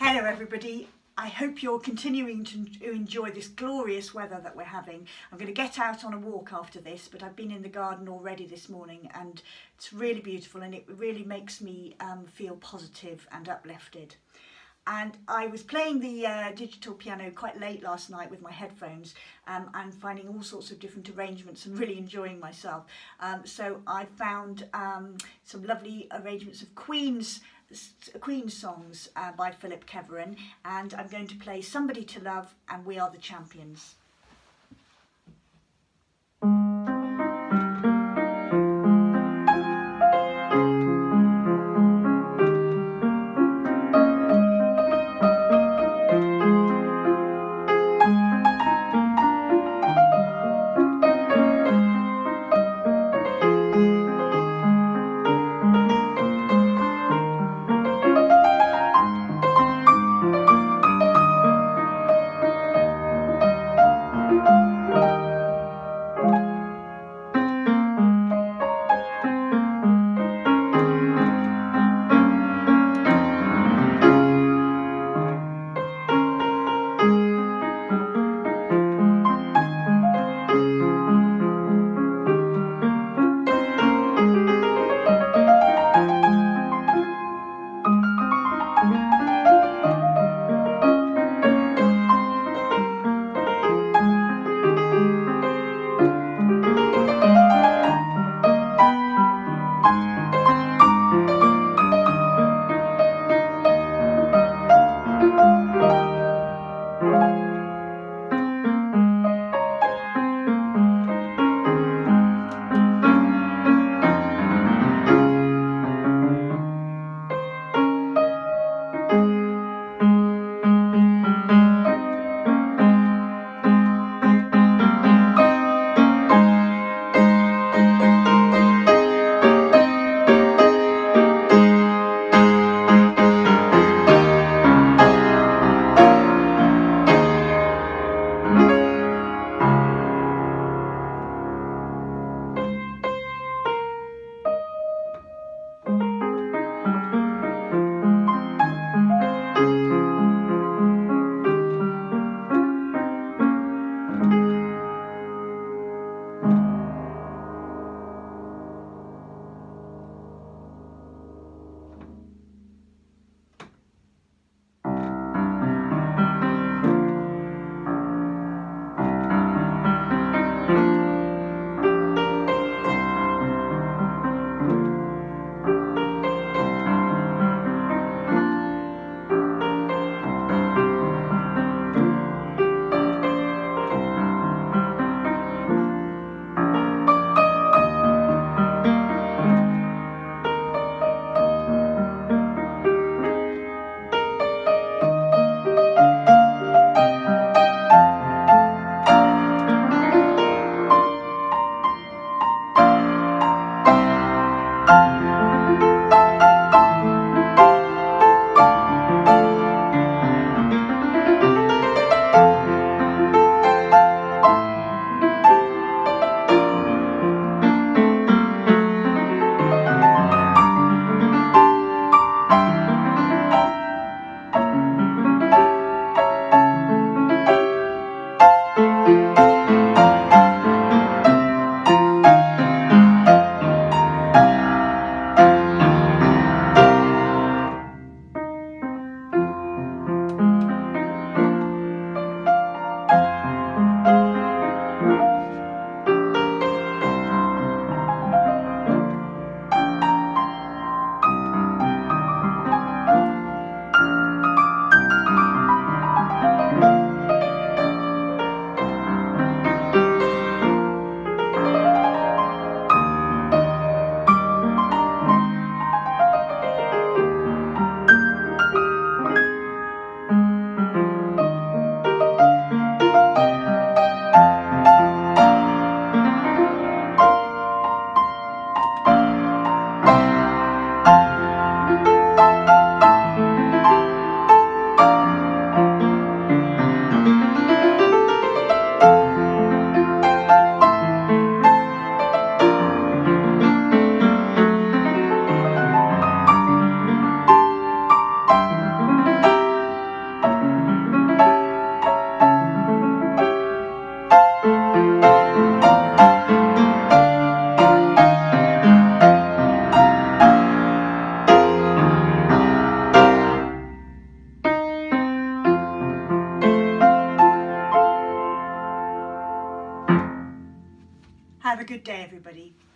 Hello everybody, I hope you're continuing to enjoy this glorious weather that we're having. I'm going to get out on a walk after this, but I've been in the garden already this morning and it's really beautiful and it really makes me feel positive and uplifted. And I was playing the digital piano quite late last night with my headphones and finding all sorts of different arrangements and really enjoying myself. So I found some lovely arrangements of Queen songs by Philip Keverin, and I'm going to play Somebody to Love and We Are the Champions. Have a good day, everybody.